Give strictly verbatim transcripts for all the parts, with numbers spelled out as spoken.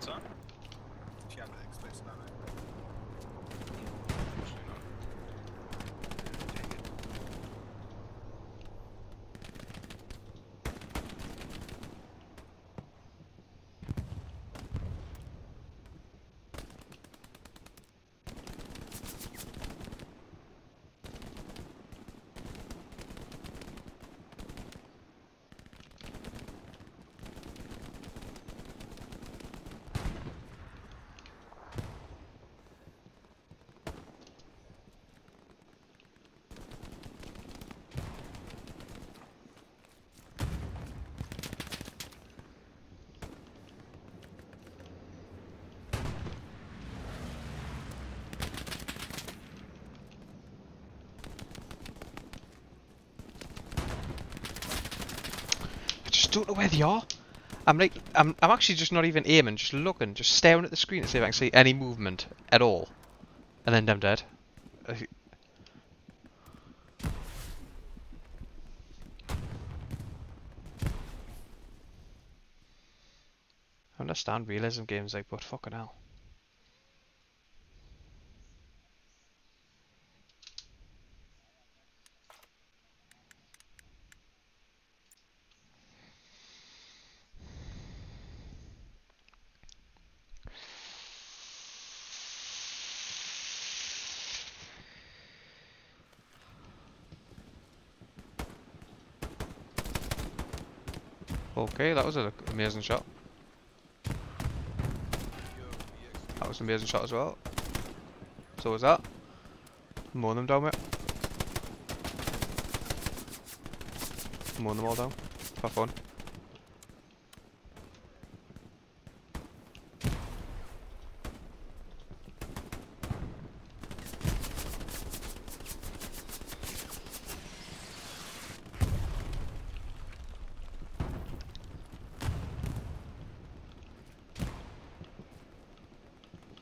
explicit on? If you have it explicit on it. Actually not. Dang it. I just don't know where they are. I'm like, I'm, I'm actually just not even aiming, just looking, just staring at the screen to see if I can see any movement at all. And then I'm dead. I understand realism games like, but fucking hell. Okay, that was an amazing shot. That was an amazing shot as well. So was that. Mowing them down, mate. Mowing them all down. Have fun.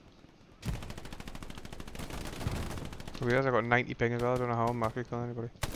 Weird, I got ninety ping as well, I don't know how I'm actually killing anybody.